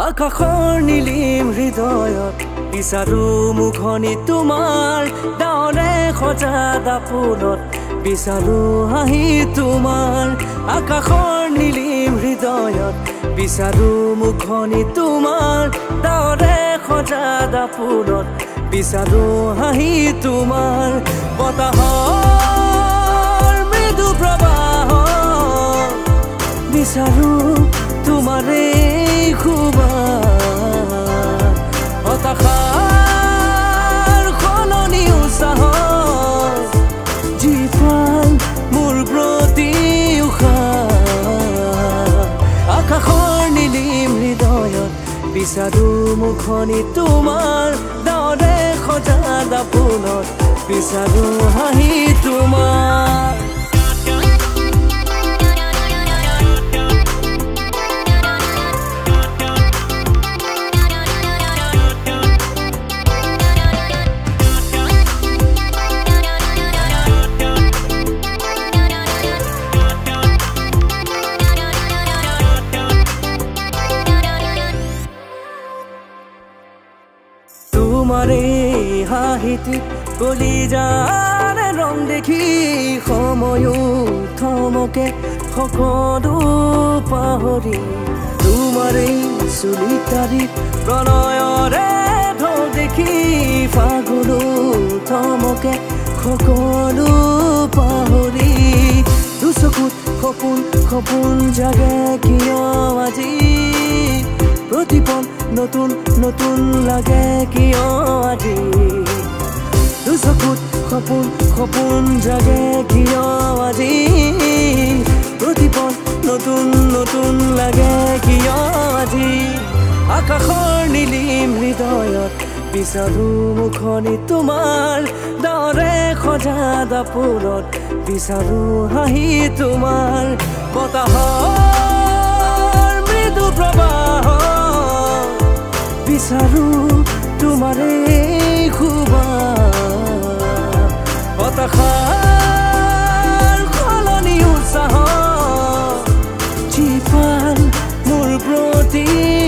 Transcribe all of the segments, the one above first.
আকাশৰ নীলিম হৃদয়ত বিচাৰো মুখনি তোমাৰ ডাৱৰে সজা দাপোনত বিচাৰো হাঁহি তোমাৰ আকাশৰ নীলিম হৃদয়ত বিচাৰো মুখনি তোমাৰ ডাৱৰে সজা দাপোনত বিচাৰো হাঁহি তোমাৰ বতাহৰ মৃদু প্ৰবাহ বিচাৰো তোমাৰে হতাশাৰ সলনি উৎসাহ জীৱান মোৰ প্ৰতি আকাশৰ নীলিম হৃদয়ত বিচাৰো মুখনি তোমাৰ ডাৱৰে সজা দাপোনত বিচাৰো হাঁহি তোমাৰ তোমাৰে হাঁহিটিত কলিজাৰ ৰং দেখি সময়ো থমকে সকলো পাহৰি তোমাৰে চুলিতাৰিত প্ৰণয়ৰে ঢৌ দেখি ফাগুনো থমকে সকলো পাহৰি দুচকুত সপোন সপোন জাগে কিয় আজি প্ৰতিপল নতুন নতুন লাগে কিয় আজি দুচকুত সপোন সপোন জাগে কিয় আজি প্ৰতিপল নতুন নতুন লাগে কিয় আজি আকাশৰ নীলিম হৃদয়ত বিচাৰো মুখনি তোমাৰ ডাৱৰে সজা দাপোনত বিচাৰো হাঁহি তোমাৰ বতাহৰ মৃদু প্ৰবাহ বিচাৰো তোমাৰে হতাশাৰ সলনি উৎসাহ জীৱান মোৰ প্ৰতি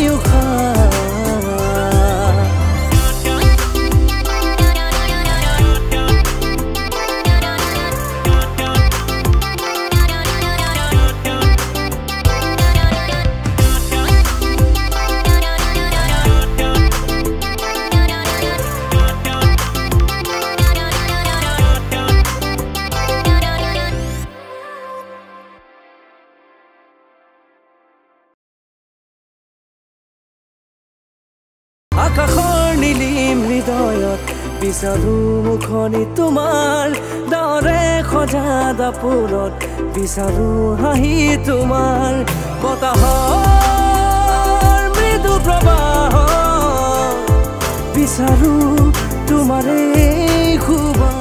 আকাশৰ নীলিম হৃদয়ত বিচাৰো মুখনি তোমাৰ ডাৱৰে সজা দাপোনত বিচাৰো হাঁহি তোমাৰ বতাহৰ মৃদু প্ৰবাহ বিচাৰো তোমাৰে